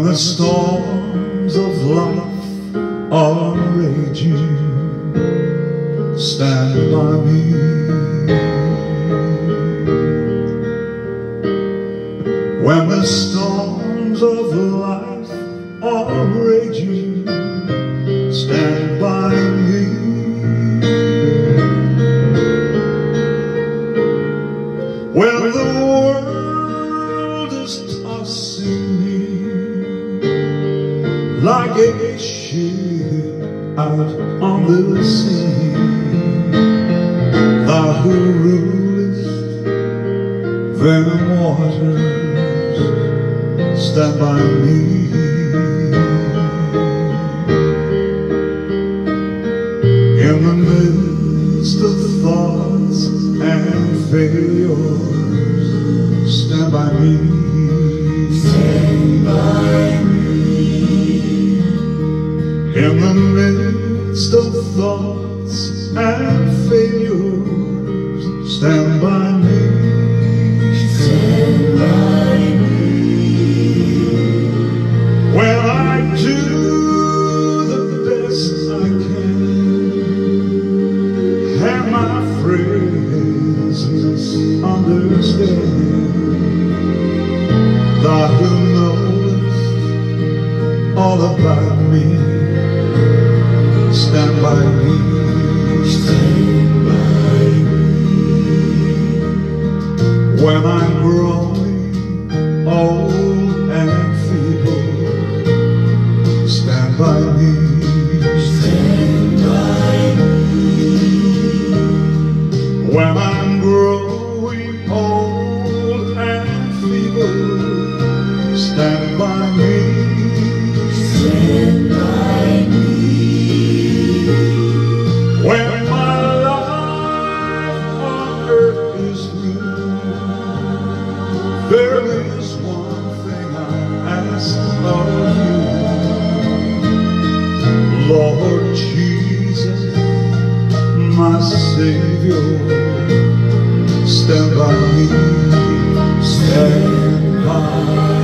When the storms of life are raging, stand by me. When the storms of life are raging, stand by me. When the world is tossing me like a ship out on the sea, thou who rulest them waters, stand by me. In the midst of thoughts and failures, stand by me. Stand by me. In the midst of thoughts and failures, stand by me. Stand by me. When I do the best I can, and my friends misunderstand, thou who knowest all about me, stand by me. Stand by me. When I'm growing old and feeble, stand by me. Stand by me. When I'm growing old and feeble, stand by me. Stand by me. When my life on earth is through, there is one thing I ask of you, Lord Jesus, my Savior, stand by me, stand by me.